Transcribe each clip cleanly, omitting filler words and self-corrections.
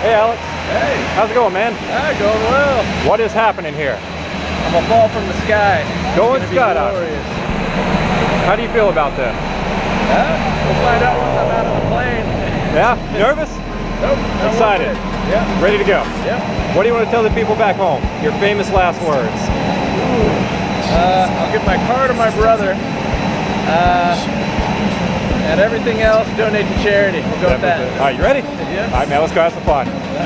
Hey, Alex. Hey. How's it going, man? Going well. What is happening here? I'm gonna fall from the sky. Going skydiving. How do you feel about that? We'll find out once I'm out of the plane. Yeah? Nervous? Nope. Excited? Yeah. Ready to go? Yeah. What do you want to tell the people back home? Your famous last words. I'll give my car to my brother. And everything else, donate to charity. We'll go with that. All right, you ready? Yeah. All right, man, let's go have some fun.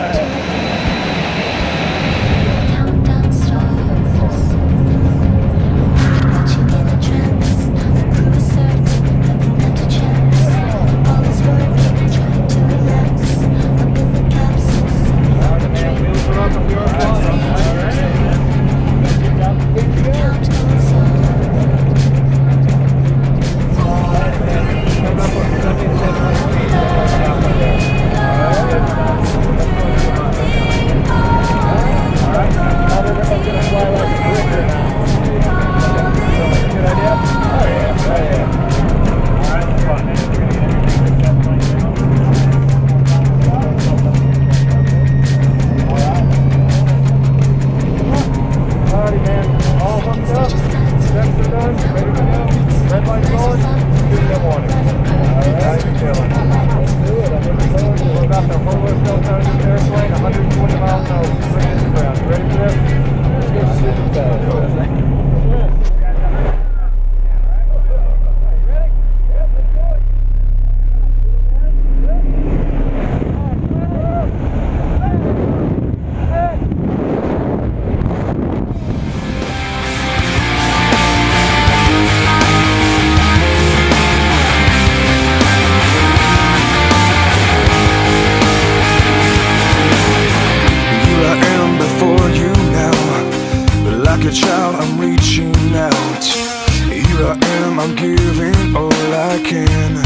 Like a child, I'm reaching out. Here I am, I'm giving all I can.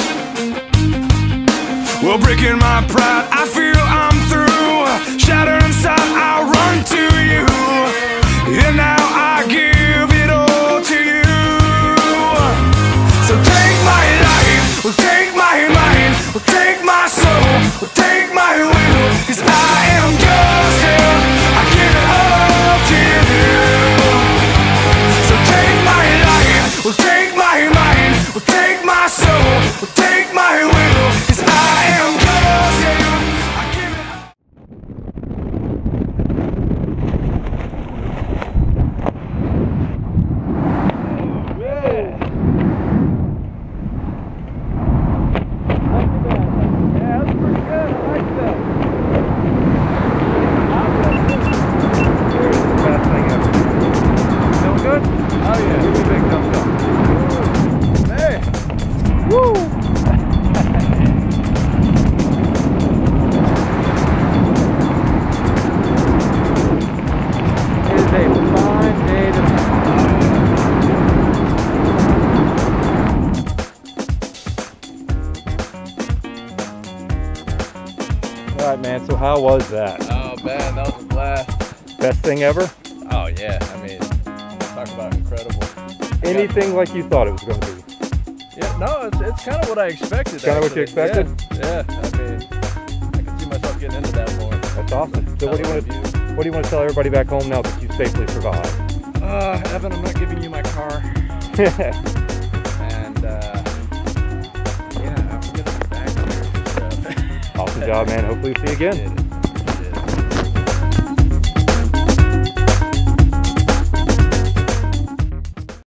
Well, breaking my pride, I feel I'm through. Shattered inside, I run to you. And now I give it all to you. So take my life, well, take my mind, well, take my soul, well, take my will. 'Cause I am yours, yeah. I give it all to you. So take my life, well, take my mind, well, take my soul, well, take my will. 'Cause I am yours, yeah. I give it all. All right, man, so how was that? Oh man, that was a blast. Best thing ever? Oh yeah, I mean, talk about incredible. Anything like you thought it was going to be? Yeah, no, it's kind of what I expected. Kind of what you expected? Yeah, I mean, I can see myself getting into that more. That's awesome. So what do you want to tell everybody back home now that you safely survived? Evan, I'm not giving you my car. And yeah, I'm gonna be back here. Awesome job, man. Hopefully we'll see you again.